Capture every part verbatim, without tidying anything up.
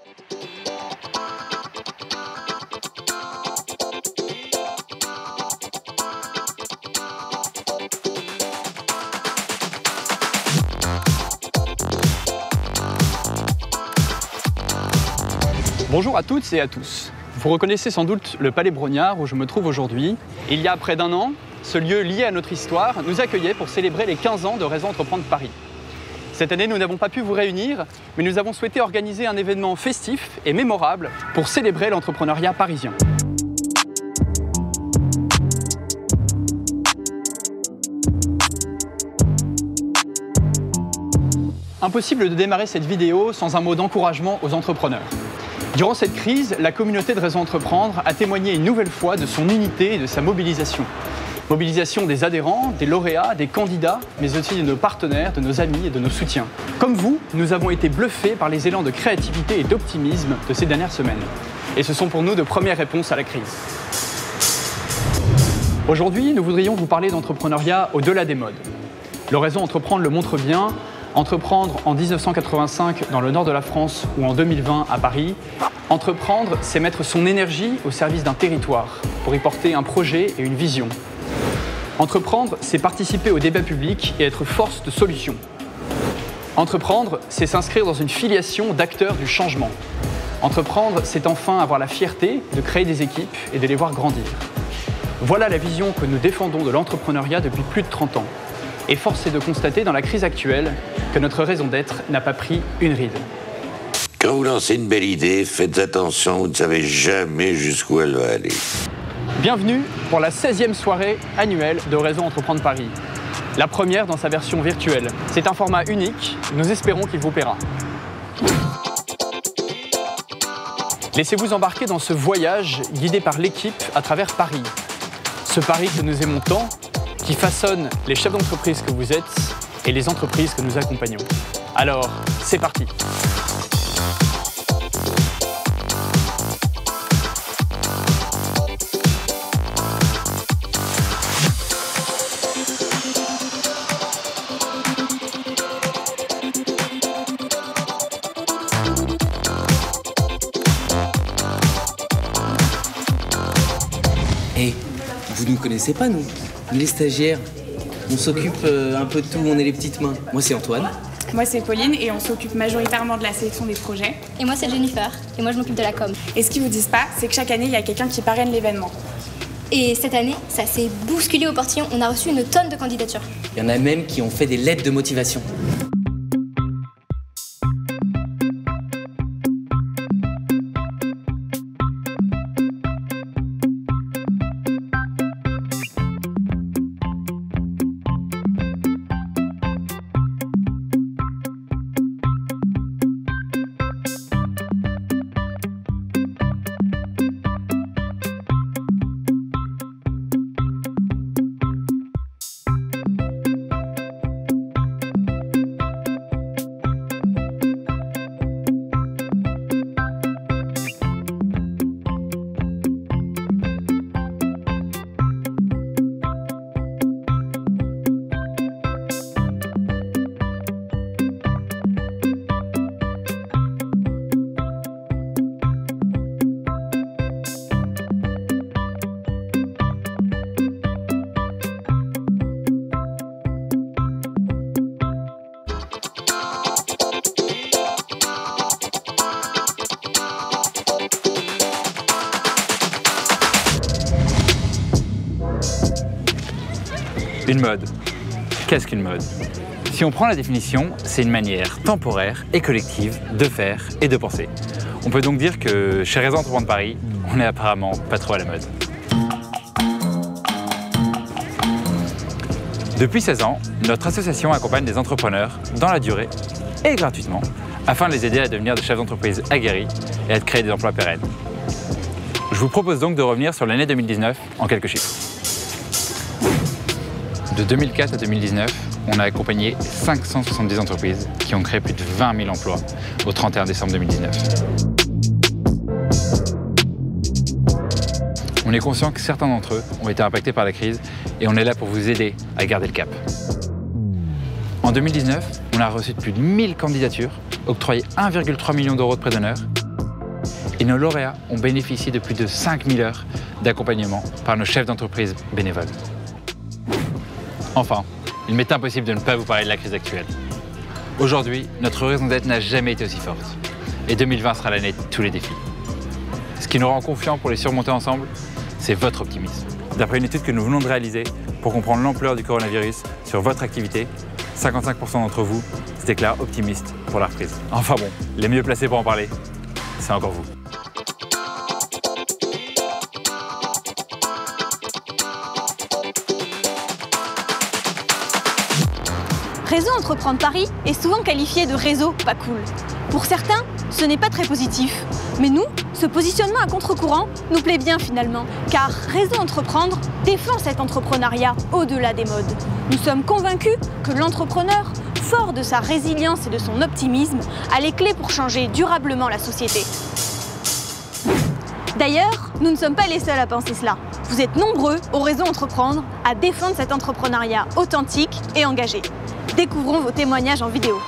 Bonjour à toutes et à tous. Vous reconnaissez sans doute le Palais Brognard où je me trouve aujourd'hui. Il y a près d'un an, ce lieu lié à notre histoire nous accueillait pour célébrer les quinze ans de Réseau Entreprendre Paris. Cette année, nous n'avons pas pu vous réunir, mais nous avons souhaité organiser un événement festif et mémorable pour célébrer l'entrepreneuriat parisien. Impossible de démarrer cette vidéo sans un mot d'encouragement aux entrepreneurs. Durant cette crise, la communauté de Réseau Entreprendre a témoigné une nouvelle fois de son unité et de sa mobilisation. Mobilisation des adhérents, des lauréats, des candidats, mais aussi de nos partenaires, de nos amis et de nos soutiens. Comme vous, nous avons été bluffés par les élans de créativité et d'optimisme de ces dernières semaines. Et ce sont pour nous de premières réponses à la crise. Aujourd'hui, nous voudrions vous parler d'entrepreneuriat au-delà des modes. Le Réseau Entreprendre le montre bien. Entreprendre en mille neuf cent quatre-vingt-cinq dans le nord de la France ou en deux mille vingt à Paris, entreprendre, c'est mettre son énergie au service d'un territoire pour y porter un projet et une vision. Entreprendre, c'est participer au débat public et être force de solution. Entreprendre, c'est s'inscrire dans une filiation d'acteurs du changement. Entreprendre, c'est enfin avoir la fierté de créer des équipes et de les voir grandir. Voilà la vision que nous défendons de l'entrepreneuriat depuis plus de trente ans. Et force est de constater dans la crise actuelle que notre raison d'être n'a pas pris une ride. Quand vous lancez une belle idée, faites attention, vous ne savez jamais jusqu'où elle va aller. Bienvenue pour la seizième soirée annuelle de Réseau Entreprendre Paris. La première dans sa version virtuelle. C'est un format unique, nous espérons qu'il vous plaira. Laissez-vous embarquer dans ce voyage guidé par l'équipe à travers Paris. Ce Paris que nous aimons tant, qui façonne les chefs d'entreprise que vous êtes et les entreprises que nous accompagnons. Alors, c'est parti! Hé, hey, vous ne nous connaissez pas, nous? Les stagiaires, on s'occupe euh, un peu de tout, on est les petites mains. Moi, c'est Antoine. Moi, c'est Pauline et on s'occupe majoritairement de la sélection des projets. Et moi, c'est Jennifer et moi, je m'occupe de la com. Et ce qu'ils vous disent pas, c'est que chaque année, il y a quelqu'un qui parraine l'événement. Et cette année, ça s'est bousculé au portillon. On a reçu une tonne de candidatures. Il y en a même qui ont fait des lettres de motivation. Une mode. Qu'est-ce qu'une mode? Si on prend la définition, c'est une manière temporaire et collective de faire et de penser. On peut donc dire que chez Réseau Entreprendre Paris, on n'est apparemment pas trop à la mode. Depuis seize ans, notre association accompagne des entrepreneurs dans la durée et gratuitement afin de les aider à devenir des chefs d'entreprise aguerris et à créer des emplois pérennes. Je vous propose donc de revenir sur l'année deux mille dix-neuf en quelques chiffres. De deux mille quatre à deux mille dix-neuf, on a accompagné cinq cent soixante-dix entreprises qui ont créé plus de vingt mille emplois au trente et un décembre deux mille dix-neuf. On est conscient que certains d'entre eux ont été impactés par la crise et on est là pour vous aider à garder le cap. En deux mille dix-neuf, on a reçu plus de mille candidatures, octroyé un virgule trois million d'euros de prêts d'honneur Et nos lauréats ont bénéficié de plus de cinq mille heures d'accompagnement par nos chefs d'entreprise bénévoles. Enfin, il m'est impossible de ne pas vous parler de la crise actuelle. Aujourd'hui, notre raison d'être n'a jamais été aussi forte. Et deux mille vingt sera l'année de tous les défis. Ce qui nous rend confiants pour les surmonter ensemble, c'est votre optimisme. D'après une étude que nous venons de réaliser, pour comprendre l'ampleur du coronavirus sur votre activité, cinquante-cinq pour cent d'entre vous se déclarent optimistes pour la reprise. Enfin bon, les mieux placés pour en parler, c'est encore vous. Réseau Entreprendre Paris est souvent qualifié de réseau pas cool. Pour certains, ce n'est pas très positif. Mais nous, ce positionnement à contre-courant nous plaît bien finalement, car Réseau Entreprendre défend cet entrepreneuriat au-delà des modes. Nous sommes convaincus que l'entrepreneur, fort de sa résilience et de son optimisme, a les clés pour changer durablement la société. D'ailleurs, nous ne sommes pas les seuls à penser cela. Vous êtes nombreux au Réseau Entreprendre à défendre cet entrepreneuriat authentique et engagé. Découvrons vos témoignages en vidéo.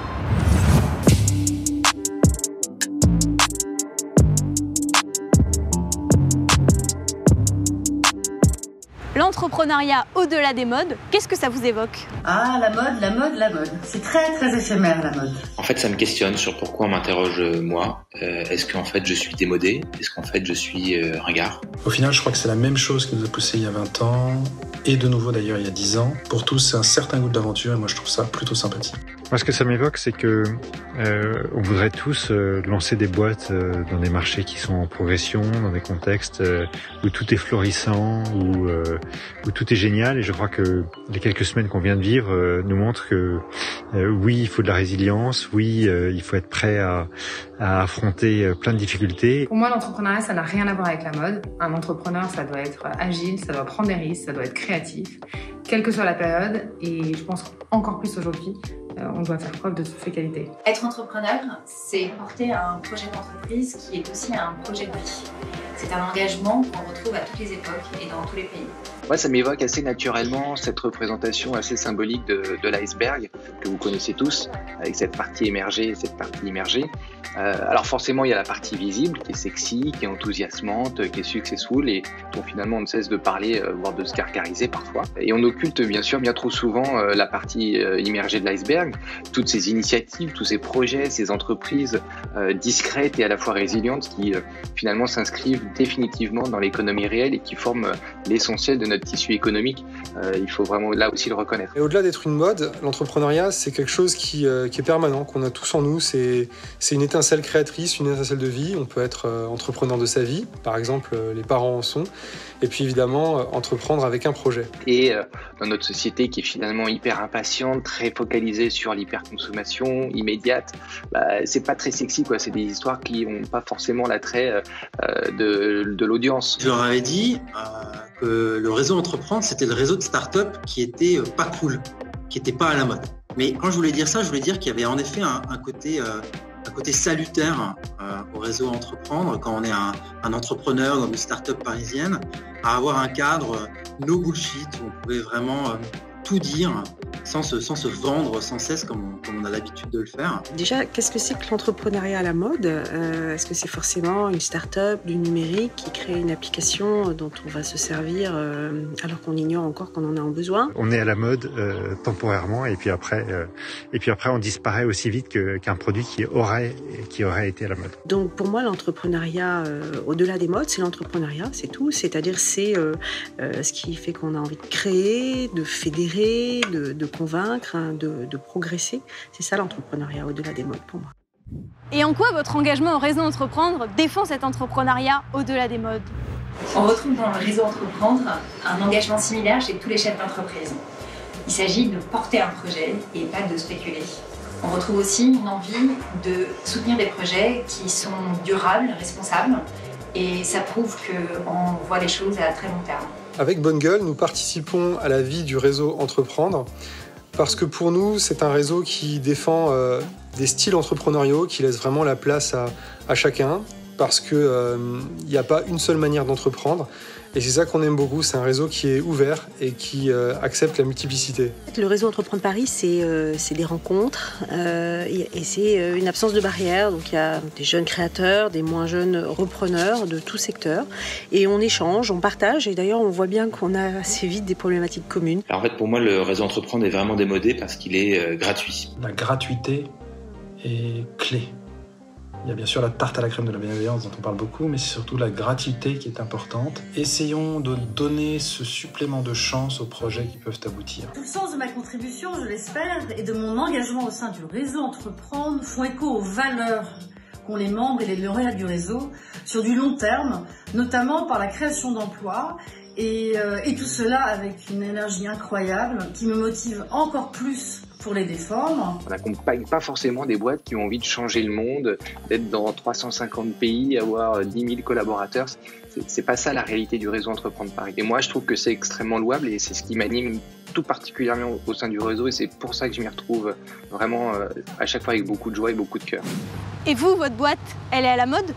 L'entrepreneuriat au-delà des modes, qu'est-ce que ça vous évoque? Ah, la mode, la mode, la mode. C'est très, très éphémère, la mode. En fait, ça me questionne sur pourquoi on m'interroge, moi. Euh, est-ce qu'en fait, je suis démodé? Est-ce qu'en fait, je suis euh, ringard? Au final, je crois que c'est la même chose qui nous a poussé il y a vingt ans, et de nouveau d'ailleurs il y a dix ans. Pour tous, c'est un certain goût de l'aventure, et moi je trouve ça plutôt sympathique. Moi, ce que ça m'évoque, c'est que euh, on voudrait tous euh, lancer des boîtes euh, dans des marchés qui sont en progression, dans des contextes euh, où tout est florissant, où, euh, où tout est génial. Et je crois que les quelques semaines qu'on vient de vivre euh, nous montrent que euh, oui, il faut de la résilience, oui, euh, il faut être prêt à, à affronter plein de difficultés. Pour moi, l'entrepreneuriat, ça n'a rien à voir avec la mode. Un entrepreneur, ça doit être agile, ça doit prendre des risques, ça doit être créatif, quelle que soit la période. Et je pense encore plus aujourd'hui, on doit faire preuve de toutes ces qualités. Être entrepreneur, c'est porter un projet d'entreprise qui est aussi un projet de vie. C'est un engagement qu'on retrouve à toutes les époques et dans tous les pays. Moi, ça m'évoque assez naturellement cette représentation assez symbolique de, de l'iceberg que vous connaissez tous, avec cette partie émergée et cette partie immergée. Euh, alors forcément, il y a la partie visible qui est sexy, qui est enthousiasmante, qui est successful et dont finalement on ne cesse de parler, euh, voire de se gargariser parfois. Et on occulte bien sûr bien trop souvent euh, la partie euh, immergée de l'iceberg, toutes ces initiatives, tous ces projets, ces entreprises euh, discrètes et à la fois résilientes qui euh, finalement s'inscrivent définitivement dans l'économie réelle et qui forment euh, l'essentiel de notre tissu économique. Euh, il faut vraiment là aussi le reconnaître. Et au-delà d'être une mode, l'entrepreneuriat c'est quelque chose qui, euh, qui est permanent, qu'on a tous en nous. C'est, c'est une étincelle créatrice, une étincelle de vie. On peut être euh, entrepreneur de sa vie, par exemple euh, les parents en sont, et puis évidemment euh, entreprendre avec un projet. Et euh, dans notre société qui est finalement hyper impatiente, très focalisée sur l'hyperconsommation immédiate, bah, c'est pas très sexy quoi. C'est des histoires qui n'ont pas forcément l'attrait euh, de, de l'audience. Je leur avais dit euh, que le réseau Entreprendre, c'était le réseau de start-up qui était euh, pas cool, qui était pas à la mode. Mais quand je voulais dire ça, je voulais dire qu'il y avait en effet un, un côté euh, un côté salutaire euh, au réseau Entreprendre quand on est un, un entrepreneur dans une start-up parisienne, à avoir un cadre no bullshit où on pouvait vraiment euh, tout dire sans se, sans se vendre sans cesse comme on, comme on a l'habitude de le faire. Déjà, qu'est-ce que c'est que l'entrepreneuriat à la mode? euh, Est-ce que c'est forcément une start-up du numérique qui crée une application dont on va se servir euh, alors qu'on ignore encore qu'on en a en besoin? On est à la mode euh, temporairement et puis après, euh, et puis après on disparaît aussi vite que, qu'un produit qui aurait, qui aurait été à la mode. Donc pour moi, l'entrepreneuriat euh, au-delà des modes, c'est l'entrepreneuriat, c'est tout. C'est-à-dire c'est euh, euh, ce qui fait qu'on a envie de créer, de fédérer, de, de convaincre, hein, de, de progresser. C'est ça l'entrepreneuriat au-delà des modes pour moi. Et en quoi votre engagement au Réseau Entreprendre défend cet entrepreneuriat au-delà des modes? On retrouve dans le Réseau Entreprendre un engagement similaire chez tous les chefs d'entreprise. Il s'agit de porter un projet et pas de spéculer. On retrouve aussi une envie de soutenir des projets qui sont durables, responsables, et ça prouve qu'on voit les choses à très long terme. Avec Bonne Gueule, nous participons à la vie du réseau Entreprendre parce que pour nous, c'est un réseau qui défend euh, des styles entrepreneuriaux, qui laisse vraiment la place à, à chacun, parce qu'il n'y euh, a pas une seule manière d'entreprendre Et c'est ça qu'on aime beaucoup, c'est un réseau qui est ouvert et qui euh, accepte la multiplicité. Le réseau Entreprendre Paris, c'est euh, des rencontres euh, et, et c'est euh, une absence de barrières. Donc il y a des jeunes créateurs, des moins jeunes repreneurs de tout secteur. Et on échange, on partage. Et d'ailleurs, on voit bien qu'on a assez vite des problématiques communes. Alors en fait, pour moi, le réseau Entreprendre est vraiment démodé parce qu'il est euh, gratuit. La gratuité est clé. Il y a bien sûr la tarte à la crème de la bienveillance dont on parle beaucoup, mais c'est surtout la gratuité qui est importante. Essayons de donner ce supplément de chance aux projets qui peuvent aboutir. Tout le sens de ma contribution, je l'espère, et de mon engagement au sein du réseau Entreprendre font écho aux valeurs qu'ont les membres et les lauréats du réseau sur du long terme, notamment par la création d'emplois, et, euh, et tout cela avec une énergie incroyable qui me motive encore plus pour les défendre. On n'accompagne pas forcément des boîtes qui ont envie de changer le monde, d'être dans trois cent cinquante pays, avoir dix mille collaborateurs. C'est pas ça la réalité du réseau Entreprendre Paris. Et moi, je trouve que c'est extrêmement louable et c'est ce qui m'anime tout particulièrement au sein du réseau. Et c'est pour ça que je m'y retrouve vraiment à chaque fois avec beaucoup de joie et beaucoup de cœur. Et vous, votre boîte, elle est à la mode?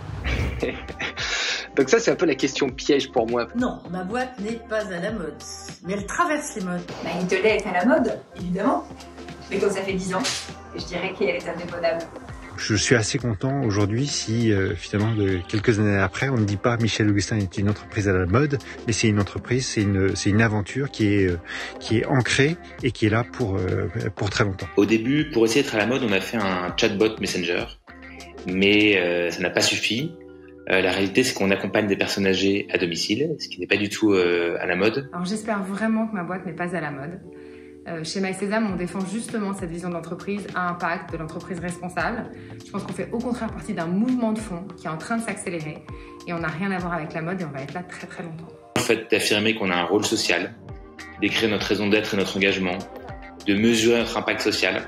Donc ça, c'est un peu la question piège pour moi. Non, ma boîte n'est pas à la mode, mais elle traverse les modes. Bah, Itolet est à la mode, évidemment. Mais comme ça fait dix ans, je dirais qu'elle est indémodable. Je suis assez content aujourd'hui si euh, finalement de quelques années après on ne dit pas Michel Augustin est une entreprise à la mode, mais c'est une entreprise, c'est une c'est une aventure qui est euh, qui est ancrée et qui est là pour euh, pour très longtemps. Au début, pour essayer d'être à la mode, on a fait un chatbot Messenger, mais euh, ça n'a pas suffi. Euh, la réalité, c'est qu'on accompagne des personnes âgées à domicile, ce qui n'est pas du tout euh, à la mode. Alors j'espère vraiment que ma boîte n'est pas à la mode. Euh, chez MySésame, on défend justement cette vision d'entreprise à impact, de l'entreprise responsable. Je pense qu'on fait au contraire partie d'un mouvement de fond qui est en train de s'accélérer et on n'a rien à voir avec la mode et on va être là très très longtemps. En fait, d'affirmer qu'on a un rôle social, d'écrire notre raison d'être et notre engagement, de mesurer notre impact social,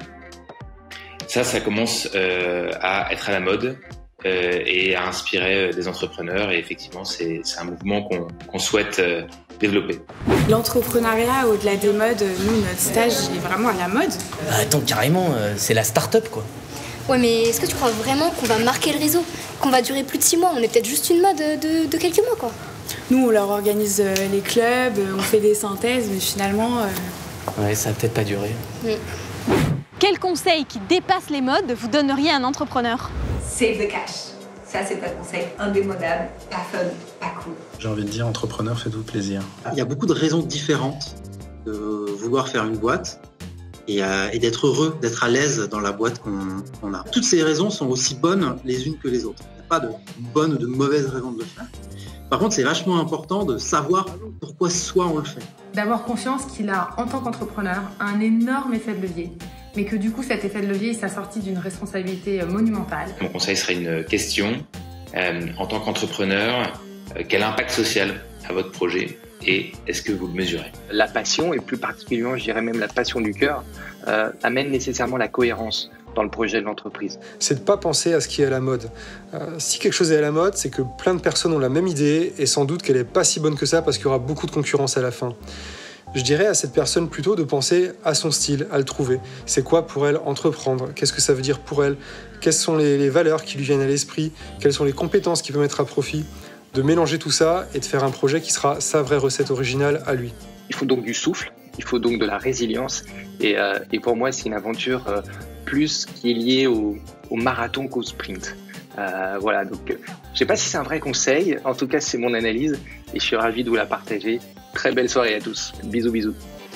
ça, ça commence euh, à être à la mode euh, et à inspirer des entrepreneurs et effectivement, c'est un mouvement qu'on qu'on souhaite euh, développer. L'entrepreneuriat au-delà des modes, nous, notre stage il est vraiment à la mode. Bah, attends, carrément, euh, c'est la start-up quoi. Ouais, mais est-ce que tu crois vraiment qu'on va marquer le réseau? Qu'on va durer plus de six mois? On est peut-être juste une mode de, de quelques mois quoi. Nous, on leur organise les clubs, on fait des synthèses, mais finalement... Euh... Ouais, ça va peut-être pas durer. Mm. Quel conseil qui dépasse les modes vous donneriez à un entrepreneur? Save the cash. Ça, c'est un conseil indémodable, pas fun, pas cool. J'ai envie de dire, entrepreneur, faites-vous plaisir. Il y a beaucoup de raisons différentes de vouloir faire une boîte et, euh, et d'être heureux, d'être à l'aise dans la boîte qu'on qu'on a. Toutes ces raisons sont aussi bonnes les unes que les autres. Il n'y a pas de bonnes ou de mauvaises raisons de le faire. Par contre, c'est vachement important de savoir pourquoi soi on le fait. D'avoir conscience qu'il a, en tant qu'entrepreneur, un énorme effet de levier. Mais que du coup, cet effet de levier, il s'est sorti d'une responsabilité monumentale. Mon conseil serait une question. Euh, en tant qu'entrepreneur, euh, quel impact social a votre projet et est-ce que vous le mesurez? La passion, et plus particulièrement, je dirais même la passion du cœur, euh, amène nécessairement la cohérence dans le projet de l'entreprise. C'est de ne pas penser à ce qui est à la mode. Euh, si quelque chose est à la mode, c'est que plein de personnes ont la même idée et sans doute qu'elle n'est pas si bonne que ça parce qu'il y aura beaucoup de concurrence à la fin. Je dirais à cette personne plutôt de penser à son style, à le trouver. C'est quoi pour elle entreprendre? Qu'est-ce que ça veut dire pour elle? Quelles sont les, les valeurs qui lui viennent à l'esprit? Quelles sont les compétences qu'il peut mettre à profit? De mélanger tout ça et de faire un projet qui sera sa vraie recette originale à lui. Il faut donc du souffle, il faut donc de la résilience. Et, euh, et pour moi, c'est une aventure euh, plus qui est liée au, au marathon qu'au sprint. Euh, voilà, donc euh, je ne sais pas si c'est un vrai conseil, en tout cas c'est mon analyse et je suis ravi de vous la partager. Très belle soirée à tous, bisous bisous.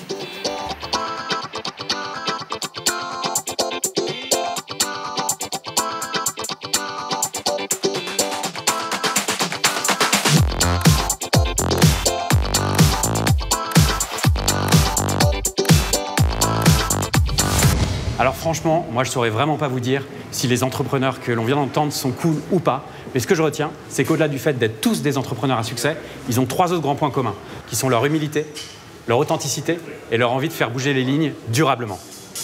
Alors franchement, moi je saurais vraiment pas vous dire si les entrepreneurs que l'on vient d'entendre sont cool ou pas. Mais ce que je retiens, c'est qu'au-delà du fait d'être tous des entrepreneurs à succès, ils ont trois autres grands points communs, qui sont leur humilité, leur authenticité et leur envie de faire bouger les lignes durablement.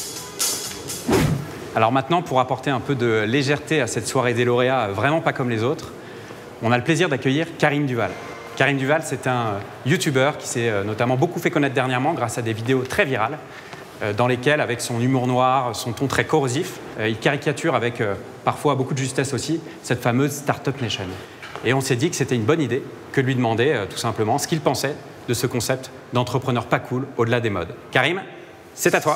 Alors maintenant, pour apporter un peu de légèreté à cette soirée des lauréats vraiment pas comme les autres, on a le plaisir d'accueillir Karim Duval. Karim Duval, c'est un YouTuber qui s'est notamment beaucoup fait connaître dernièrement grâce à des vidéos très virales, dans lesquelles, avec son humour noir, son ton très corrosif, il caricature avec euh, parfois beaucoup de justesse aussi cette fameuse Startup Nation. et on s'est dit que c'était une bonne idée que de lui demander euh, tout simplement ce qu'il pensait de ce concept d'entrepreneur pas cool au-delà des modes. Karim, c'est à toi.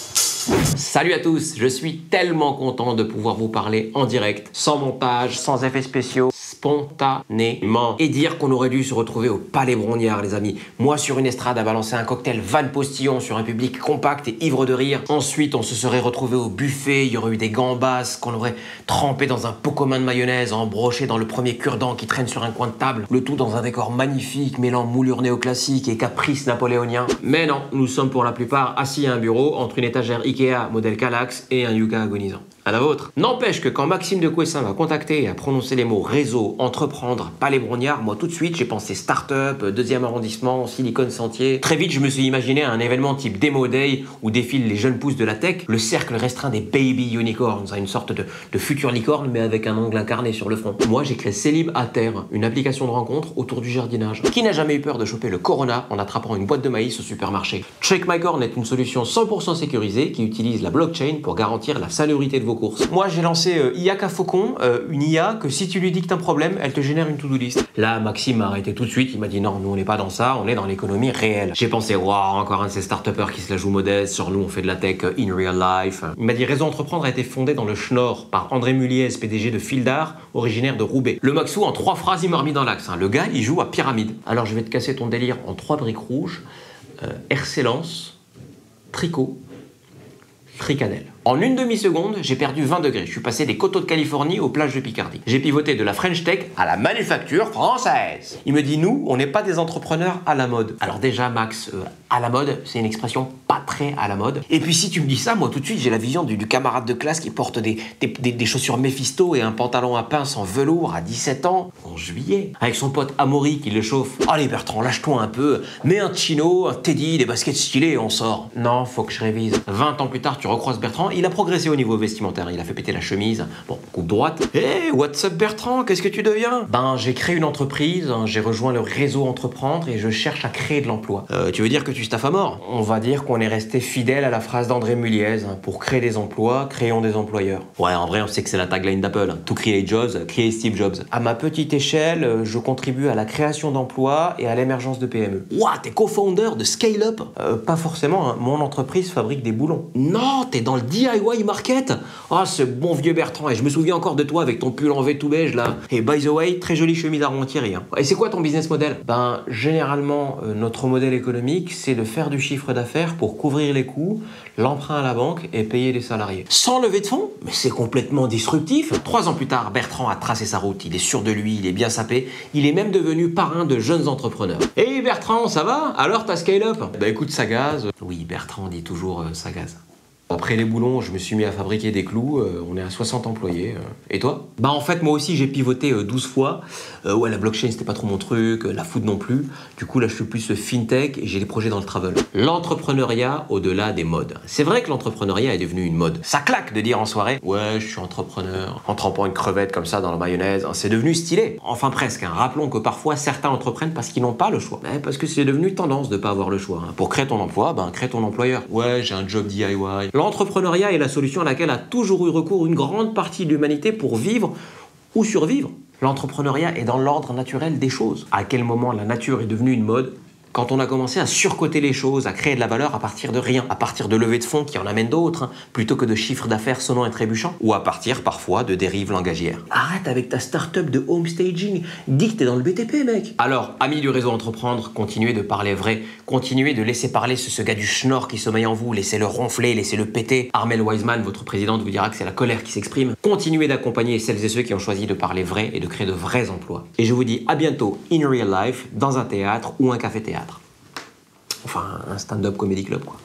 Salut à tous, je suis tellement content de pouvoir vous parler en direct, sans montage, sans effets spéciaux, spontanément. Et dire qu'on aurait dû se retrouver au Palais Brongniart, les amis. Moi sur une estrade à balancer un cocktail Van Postillon sur un public compact et ivre de rire. Ensuite, on se serait retrouvé au buffet, il y aurait eu des gambas qu'on aurait trempé dans un pot commun de mayonnaise, embroché dans le premier cure-dent qui traîne sur un coin de table. Le tout dans un décor magnifique, mêlant moulure néoclassique et caprice napoléonien. Mais non, nous sommes pour la plupart assis à un bureau entre une étagère Ikea modèle Kallax et un yucca agonisant. À la vôtre. N'empêche que quand Maxime de Couessin m'a contacté et a prononcé les mots réseau, entreprendre, Palais Brongniart, moi tout de suite j'ai pensé start-up, deuxième arrondissement, Silicon Sentier. Très vite je me suis imaginé un événement type Demo Day où défilent les jeunes pousses de la tech, le cercle restreint des baby unicorns, une sorte de, de future licorne mais avec un ongle incarné sur le front. Moi j'ai créé Célib à Terre, une application de rencontre autour du jardinage. Qui n'a jamais eu peur de choper le corona en attrapant une boîte de maïs au supermarché? Check My Corn est une solution cent pour cent sécurisée qui utilise la blockchain pour garantir la salubrité de vos courses. Moi j'ai lancé euh, I A K Faucon, euh, une I A que si tu lui dictes un problème, elle te génère une to-do list. Là Maxime m'a arrêté tout de suite, il m'a dit non, nous on n'est pas dans ça, on est dans l'économie réelle. J'ai pensé, waouh, encore un de ces start-upers qui se la joue modeste, sur nous on fait de la tech in real life. Il m'a dit Réseau Entreprendre a été fondé dans le Schnorr par André Muliez, P D G de Fildar, originaire de Roubaix. Le Maxou en trois phrases il m'a remis dans l'axe, hein. Le gars il joue à pyramide. Alors je vais te casser ton délire en trois briques rouges, euh, Hercellence, tricot, fricadelle. En une demi-seconde, j'ai perdu vingt degrés. Je suis passé des coteaux de Californie aux plages de Picardie. J'ai pivoté de la French Tech à la manufacture française. Il me dit, nous, on n'est pas des entrepreneurs à la mode. Alors déjà, Max, euh, à la mode, c'est une expression pas très à la mode. Et puis si tu me dis ça, moi tout de suite, j'ai la vision du, du camarade de classe qui porte des, des, des, des chaussures Mephisto et un pantalon à pince en velours à dix-sept ans, en juillet, avec son pote Amaury qui le chauffe. Allez Bertrand, lâche-toi un peu, mets un chino, un teddy, des baskets stylées et on sort. Non, faut que je révise. vingt ans plus tard, tu recroises Bertrand, il a progressé au niveau vestimentaire, il a fait péter la chemise, bon, coupe droite. Hey, what's up Bertrand, qu'est-ce que tu deviens? Ben, j'ai créé une entreprise, j'ai rejoint le réseau Entreprendre et je cherche à créer de l'emploi. Euh, tu veux dire que tu staffes à mort? On va dire qu'on est resté fidèle à la phrase d'André Muliez, hein, pour créer des emplois, créons des employeurs. Ouais, en vrai, on sait que c'est la tagline d'Apple, hein. To create jobs, créer Steve Jobs. À ma petite échelle, je contribue à la création d'emplois et à l'émergence de P M E. Ouah, t'es co-founder de Scale Up? euh, Pas forcément, hein. Mon entreprise fabrique des boulons. Non, t'es dans le D I Y market? Ah, oh, ce bon vieux Bertrand, et je me souviens encore de toi avec ton pull en V tout beige là. Et by the way, très jolie chemise Armand Thierry, hein. Et c'est quoi ton business model? Ben, généralement, euh, notre modèle économique, c'est de faire du chiffre d'affaires pour couvrir les coûts, l'emprunt à la banque et payer les salariés. Sans lever de fonds? Mais c'est complètement disruptif. Trois ans plus tard, Bertrand a tracé sa route. Il est sûr de lui, il est bien sapé. Il est même devenu parrain de jeunes entrepreneurs. Hey Bertrand, ça va? Alors ta scale up? Bah écoute, ça gaze. Oui, Bertrand dit toujours euh, ça gaze. Après les boulons, je me suis mis à fabriquer des clous, euh, on est à soixante employés. Euh. Et toi? Bah en fait, moi aussi j'ai pivoté euh, douze fois. Euh, ouais, la blockchain c'était pas trop mon truc, euh, la food non plus. Du coup là je suis plus euh, fintech et j'ai des projets dans le travel. L'entrepreneuriat au-delà des modes. C'est vrai que l'entrepreneuriat est devenu une mode. Ça claque de dire en soirée, ouais je suis entrepreneur, en trempant une crevette comme ça dans la mayonnaise. Hein, c'est devenu stylé. Enfin presque, hein. Rappelons que parfois certains entreprennent parce qu'ils n'ont pas le choix. Ouais, parce que c'est devenu tendance de pas avoir le choix. Hein. Pour créer ton emploi, ben crée ton employeur. Ouais, j'ai un job D I Y. L'entrepreneuriat est la solution à laquelle a toujours eu recours une grande partie de l'humanité pour vivre ou survivre. L'entrepreneuriat est dans l'ordre naturel des choses. À quel moment la nature est devenue une mode? Quand on a commencé à surcoter les choses, à créer de la valeur à partir de rien, à partir de levées de fonds qui en amènent d'autres, hein, plutôt que de chiffres d'affaires sonnants et trébuchants, ou à partir parfois de dérives langagières. Arrête avec ta start-up de home staging, dis que t'es dans le B T P mec. Alors, amis du réseau Entreprendre, continuez de parler vrai, continuez de laisser parler ce, ce gars du schnorr qui sommeille en vous, laissez-le ronfler, laissez-le péter. Armelle Wiseman, votre présidente, vous dira que c'est la colère qui s'exprime. Continuez d'accompagner celles et ceux qui ont choisi de parler vrai et de créer de vrais emplois. Et je vous dis à bientôt in real life, dans un théâtre ou un café-théâtre. Enfin, un stand-up comedy club, quoi.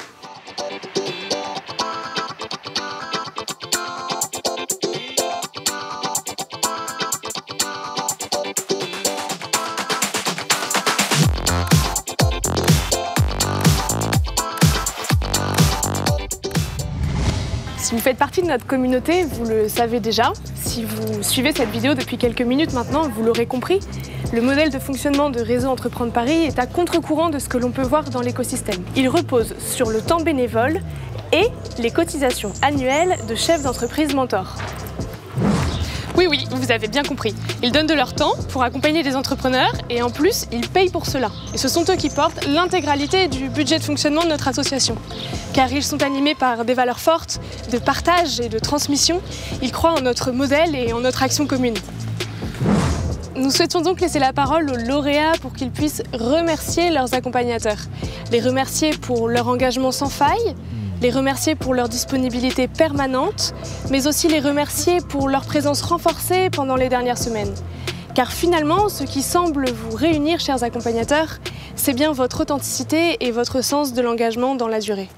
Si vous faites partie de notre communauté, vous le savez déjà. Si vous suivez cette vidéo depuis quelques minutes maintenant, vous l'aurez compris. Le modèle de fonctionnement de Réseau Entreprendre Paris est à contre-courant de ce que l'on peut voir dans l'écosystème. Il repose sur le temps bénévole et les cotisations annuelles de chefs d'entreprise mentors. Oui, oui, vous avez bien compris. Ils donnent de leur temps pour accompagner des entrepreneurs et en plus, ils payent pour cela. Et ce sont eux qui portent l'intégralité du budget de fonctionnement de notre association. Car ils sont animés par des valeurs fortes, de partage et de transmission. Ils croient en notre modèle et en notre action commune. Nous souhaitons donc laisser la parole aux lauréats pour qu'ils puissent remercier leurs accompagnateurs. Les remercier pour leur engagement sans faille, les remercier pour leur disponibilité permanente, mais aussi les remercier pour leur présence renforcée pendant les dernières semaines. Car finalement, ce qui semble vous réunir, chers accompagnateurs, c'est bien votre authenticité et votre sens de l'engagement dans la durée.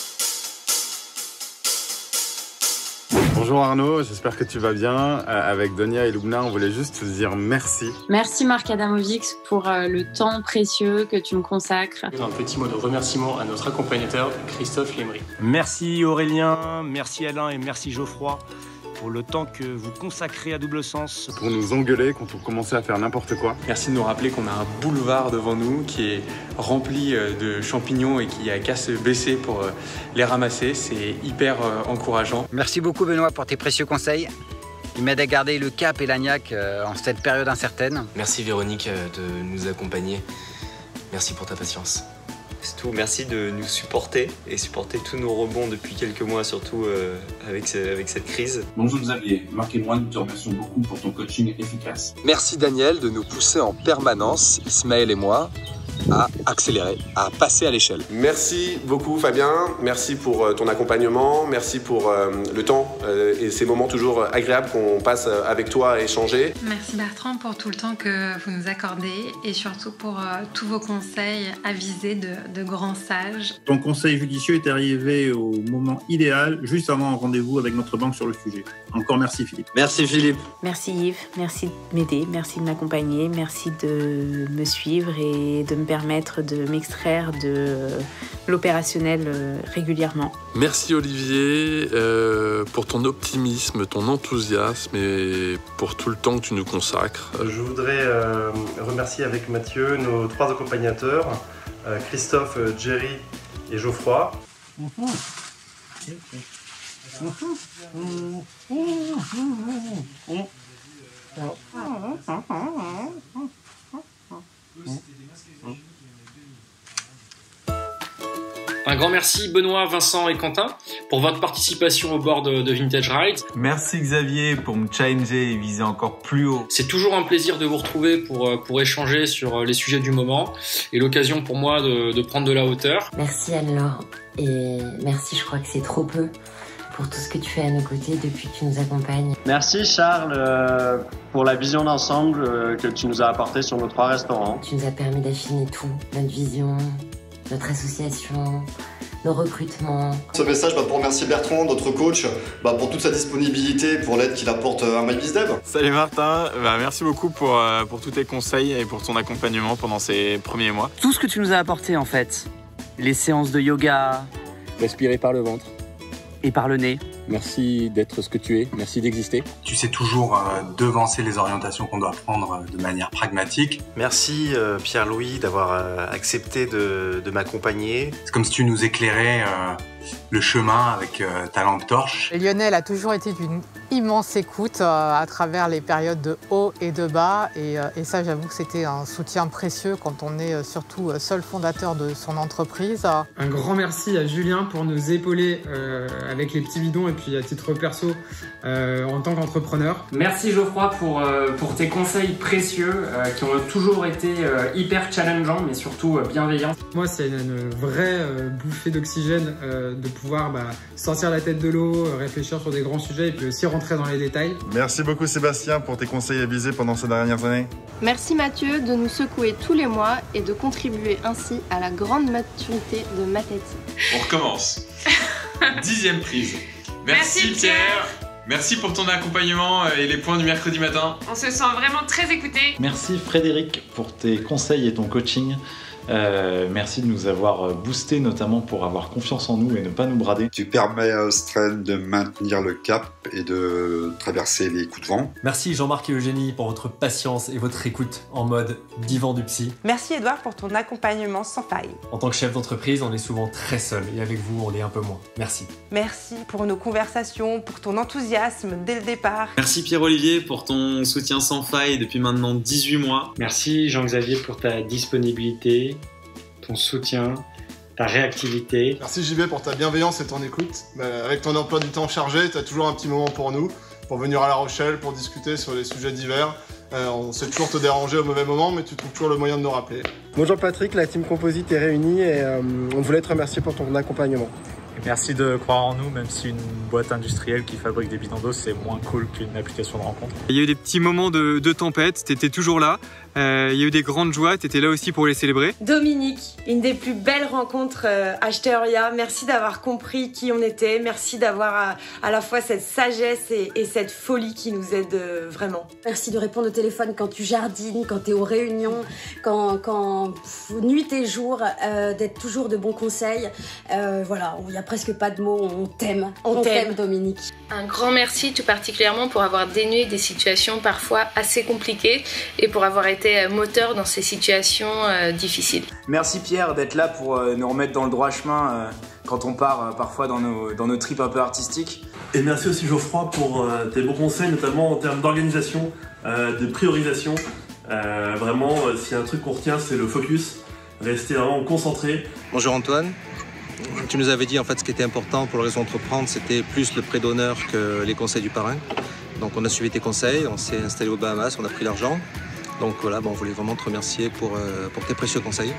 Bonjour Arnaud, j'espère que tu vas bien. Euh, avec Donia et Lubna, on voulait juste te dire merci. Merci Marc Adamovic pour euh, le temps précieux que tu me consacres. Un petit mot de remerciement à notre accompagnateur, Christophe Lémery. Merci Aurélien, merci Alain et merci Geoffroy pour le temps que vous consacrez à Double Sens. Pour nous engueuler quand on commençait à faire n'importe quoi. Merci de nous rappeler qu'on a un boulevard devant nous qui est rempli de champignons et qui a qu'à se baisser pour les ramasser. C'est hyper encourageant. Merci beaucoup Benoît pour tes précieux conseils. Ils m'aident à garder le cap et l'agnac en cette période incertaine. Merci Véronique de nous accompagner. Merci pour ta patience. C'est tout, merci de nous supporter et supporter tous nos rebonds depuis quelques mois, surtout euh, avec, ce, avec cette crise. Bonjour Xavier, Marc et moi nous te remercions beaucoup pour ton coaching efficace. Merci Daniel de nous pousser en permanence, Ismaël et moi, à accélérer, à passer à l'échelle. Merci beaucoup Fabien, merci pour ton accompagnement, merci pour euh, le temps euh, et ces moments toujours agréables qu'on passe avec toi à échanger. Merci Bertrand pour tout le temps que vous nous accordez et surtout pour euh, tous vos conseils avisés de, de grands sages. Ton conseil judicieux est arrivé au moment idéal, juste avant un rendez-vous avec notre banque sur le sujet. Encore merci Philippe. Merci Philippe. Merci Yves, merci de m'aider, merci de m'accompagner, merci de me suivre et de me permettre de m'extraire de l'opérationnel régulièrement. Merci Olivier euh, pour ton optimisme, ton enthousiasme et pour tout le temps que tu nous consacres. Je voudrais euh, remercier avec Mathieu nos trois accompagnateurs, euh, Christophe, Jerry et Geoffroy. Un grand merci Benoît, Vincent et Quentin pour votre participation au board de, de Vintage Ride. Merci Xavier pour me challenger et viser encore plus haut. C'est toujours un plaisir de vous retrouver pour, pour échanger sur les sujets du moment et l'occasion pour moi de, de prendre de la hauteur. Merci Anne-Laure et merci, je crois que c'est trop peu pour tout ce que tu fais à nos côtés depuis que tu nous accompagnes. Merci Charles euh, pour la vision d'ensemble euh, que tu nous as apportée sur nos trois restaurants. Tu nous as permis d'affiner tout, notre vision, notre association, nos recrutements. Ce message bah, pour remercier Bertrand, notre coach, bah, pour toute sa disponibilité, pour l'aide qu'il apporte à MyBizDev. Salut Martin, bah, merci beaucoup pour, euh, pour tous tes conseils et pour ton accompagnement pendant ces premiers mois. Tout ce que tu nous as apporté en fait, les séances de yoga, respirer par le ventre et par le nez. Merci d'être ce que tu es, merci d'exister. Tu sais toujours euh, devancer les orientations qu'on doit prendre euh, de manière pragmatique. Merci euh, Pierre-Louis d'avoir euh, accepté de, de m'accompagner. C'est comme si tu nous éclairais euh, le chemin avec euh, ta lampe torche. Lionel a toujours été d'une immense écoute euh, à travers les périodes de haut et de bas. Et, euh, et ça, j'avoue que c'était un soutien précieux quand on est euh, surtout euh, seul fondateur de son entreprise. Un grand merci à Julien pour nous épauler euh, avec les petits bidons et puis à titre perso euh, en tant qu'entrepreneur. Merci Geoffroy pour, euh, pour tes conseils précieux euh, qui ont toujours été euh, hyper challengeants mais surtout euh, bienveillants. Moi, c'est une, une vraie euh, bouffée d'oxygène euh, de pouvoir bah, sortir la tête de l'eau, euh, réfléchir sur des grands sujets et puis aussi rentrer dans les détails. Merci beaucoup Sébastien pour tes conseils avisés pendant ces dernières années. Merci Mathieu de nous secouer tous les mois et de contribuer ainsi à la grande maturité de Matati. On recommence. Dixième prise. Merci, Merci Pierre. Pierre. Merci pour ton accompagnement et les points du mercredi matin. On se sent vraiment très écoutés. Merci Frédéric pour tes conseils et ton coaching Euh, merci de nous avoir boosté, notamment pour avoir confiance en nous et ne pas nous brader. Tu permets à Austraine de maintenir le cap et de traverser les coups de vent. Merci Jean-Marc et Eugénie pour votre patience et votre écoute en mode divan du psy. Merci Edouard pour ton accompagnement sans faille. En tant que chef d'entreprise, on est souvent très seul et avec vous, on l'est un peu moins. Merci. Merci pour nos conversations, pour ton enthousiasme dès le départ. Merci Pierre-Olivier pour ton soutien sans faille depuis maintenant dix-huit mois. Merci Jean-Xavier pour ta disponibilité, ton soutien, ta réactivité. Merci J B pour ta bienveillance et ton écoute. Avec ton emploi du temps chargé, tu as toujours un petit moment pour nous, pour venir à La Rochelle, pour discuter sur les sujets divers. Euh, on sait toujours te déranger au mauvais moment, mais tu trouves toujours le moyen de nous rappeler. Bonjour Patrick, la team Composite est réunie et euh, on voulait te remercier pour ton accompagnement. Merci de croire en nous, même si une boîte industrielle qui fabrique des bidons d'eau, c'est moins cool qu'une application de rencontre. Il y a eu des petits moments de, de tempête, tu étais toujours là. Euh, il y a eu des grandes joies, tu étais là aussi pour les célébrer. Dominique, une des plus belles rencontres euh, Acheteria. Merci d'avoir compris qui on était. Merci d'avoir à, à la fois cette sagesse et, et cette folie qui nous aide euh, vraiment. Merci de répondre au téléphone quand tu jardines, quand tu es aux réunions, quand, quand pff, nuit et jour, euh, d'être toujours de bons conseils. Euh, voilà, il n'y a presque pas de mots, on t'aime. On t'aime Dominique. Un grand merci tout particulièrement pour avoir dénué des situations parfois assez compliquées et pour avoir été moteur dans ces situations euh, difficiles. Merci Pierre d'être là pour euh, nous remettre dans le droit chemin euh, quand on part euh, parfois dans nos, dans nos trips un peu artistiques. Et merci aussi Geoffroy pour euh, tes bons conseils, notamment en termes d'organisation, euh, de priorisation. Euh, vraiment, euh, s'il y a un truc qu'on retient, c'est le focus, rester vraiment concentré. Bonjour Antoine. Tu nous avais dit en fait ce qui était important pour le réseau Entreprendre, c'était plus le prêt d'honneur que les conseils du parrain. Donc on a suivi tes conseils, on s'est installé aux Bahamas, on a pris l'argent. Donc voilà, bon, on voulait vraiment te remercier pour, euh, pour tes précieux conseils.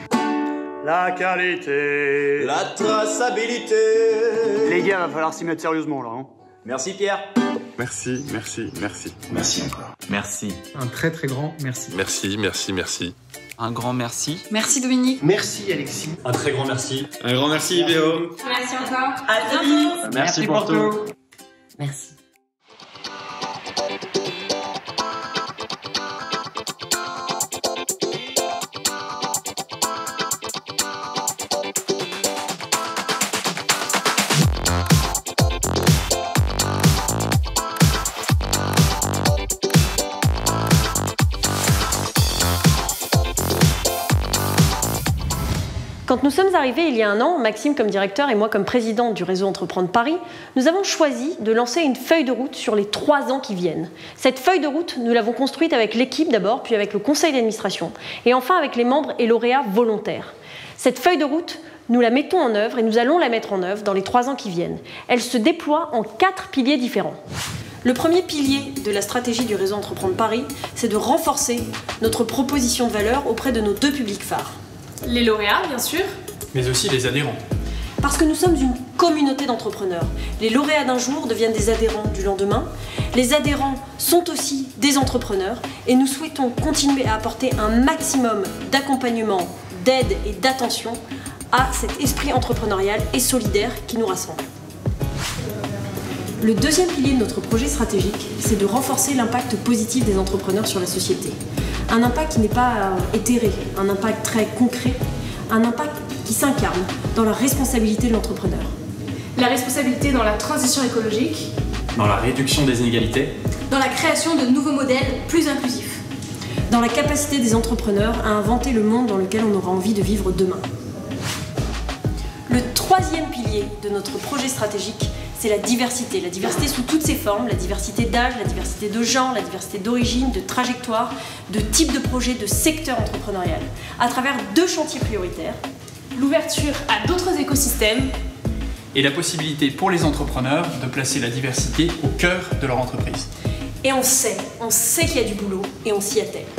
La qualité, la traçabilité. Les gars, va falloir s'y mettre sérieusement là. Hein. Merci Pierre. Merci, merci, merci. Merci encore. Merci. Un très très grand merci. Merci, merci, merci. Un grand merci. Merci Dominique. Merci Alexis. Un très grand merci. Un grand merci I B O. Merci encore. À bientôt. Merci, merci pour, pour tout. tout. Merci. Quand nous sommes arrivés il y a un an, Maxime comme directeur et moi comme présidente du réseau Entreprendre Paris, nous avons choisi de lancer une feuille de route sur les trois ans qui viennent. Cette feuille de route, nous l'avons construite avec l'équipe d'abord, puis avec le conseil d'administration, et enfin avec les membres et lauréats volontaires. Cette feuille de route, nous la mettons en œuvre et nous allons la mettre en œuvre dans les trois ans qui viennent. Elle se déploie en quatre piliers différents. Le premier pilier de la stratégie du réseau Entreprendre Paris, c'est de renforcer notre proposition de valeur auprès de nos deux publics phares. Les lauréats, bien sûr. Mais aussi les adhérents. Parce que nous sommes une communauté d'entrepreneurs. Les lauréats d'un jour deviennent des adhérents du lendemain. Les adhérents sont aussi des entrepreneurs et nous souhaitons continuer à apporter un maximum d'accompagnement, d'aide et d'attention à cet esprit entrepreneurial et solidaire qui nous rassemble. Le deuxième pilier de notre projet stratégique, c'est de renforcer l'impact positif des entrepreneurs sur la société. Un impact qui n'est pas éthéré, un impact très concret, un impact qui s'incarne dans la responsabilité de l'entrepreneur. La responsabilité dans la transition écologique, dans la réduction des inégalités, dans la création de nouveaux modèles plus inclusifs, dans la capacité des entrepreneurs à inventer le monde dans lequel on aura envie de vivre demain. Le troisième pilier de notre projet stratégique, c'est la diversité. La diversité sous toutes ses formes, la diversité d'âge, la diversité de genre, la diversité d'origine, de trajectoire, de type de projet, de secteur entrepreneurial, à travers deux chantiers prioritaires. L'ouverture à d'autres écosystèmes et la possibilité pour les entrepreneurs de placer la diversité au cœur de leur entreprise. Et on sait, on sait qu'il y a du boulot et on s'y attelle.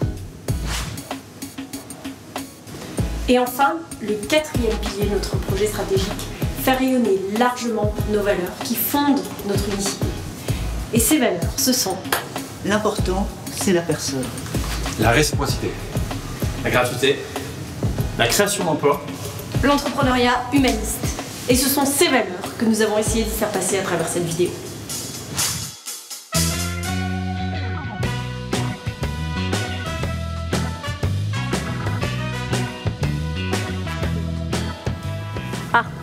Et enfin, le quatrième pilier de notre projet stratégique, faire rayonner largement nos valeurs qui fondent notre unicité. Et ces valeurs, ce sont... L'important, c'est la personne. La réciprocité. La gratuité. La création d'emplois. L'entrepreneuriat humaniste. Et ce sont ces valeurs que nous avons essayé de faire passer à travers cette vidéo.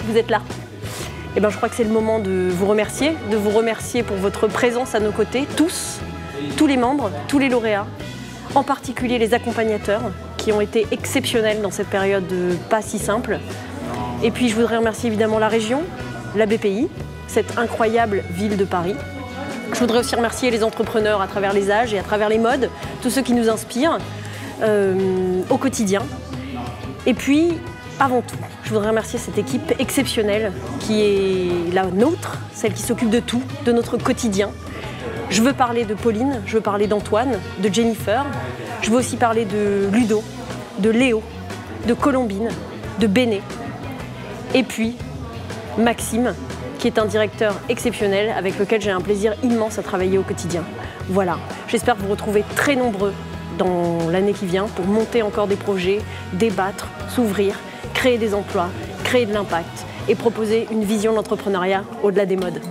vous êtes là. Et ben, je crois que c'est le moment de vous remercier, de vous remercier pour votre présence à nos côtés, tous, tous les membres, tous les lauréats, en particulier les accompagnateurs qui ont été exceptionnels dans cette période pas si simple. Et puis je voudrais remercier évidemment la région, la B P I, cette incroyable ville de Paris. Je voudrais aussi remercier les entrepreneurs à travers les âges et à travers les modes, tous ceux qui nous inspirent euh, au quotidien. Et puis, avant tout, je voudrais remercier cette équipe exceptionnelle qui est la nôtre, celle qui s'occupe de tout, de notre quotidien. Je veux parler de Pauline, je veux parler d'Antoine, de Jennifer, je veux aussi parler de Ludo, de Léo, de Colombine, de Béné, et puis Maxime, qui est un directeur exceptionnel avec lequel j'ai un plaisir immense à travailler au quotidien. Voilà, j'espère vous retrouver très nombreux dans l'année qui vient pour monter encore des projets, débattre, s'ouvrir, créer des emplois, créer de l'impact et proposer une vision de l'entrepreneuriat au-delà des modes.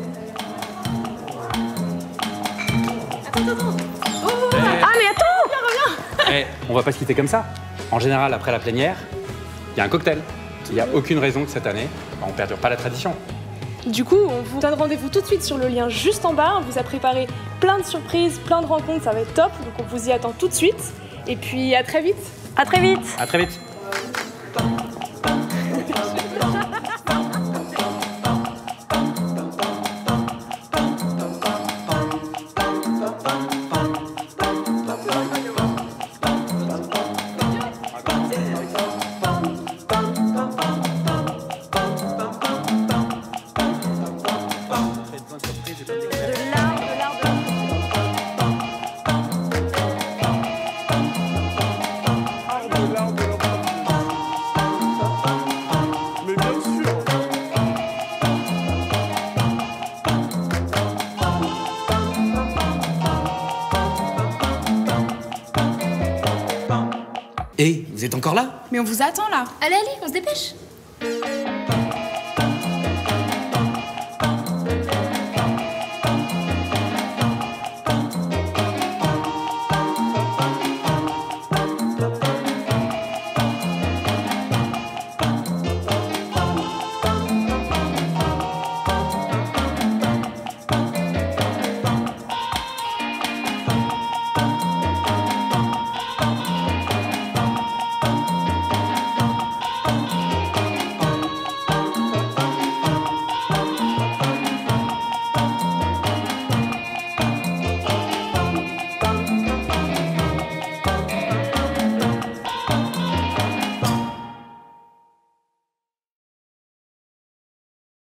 Ah mais attends! Eh, on va pas se quitter comme ça. En général, après la plénière, il y a un cocktail. Il n'y a aucune raison que cette année, on ne perdure pas la tradition. Du coup, on vous donne rendez-vous tout de suite sur le lien juste en bas. On vous a préparé plein de surprises, plein de rencontres, ça va être top. Donc on vous y attend tout de suite. Et puis à très vite. À très vite. À très vite. Hé, vous êtes encore là? Mais on vous attend là. Allez, allez, on se dépêche.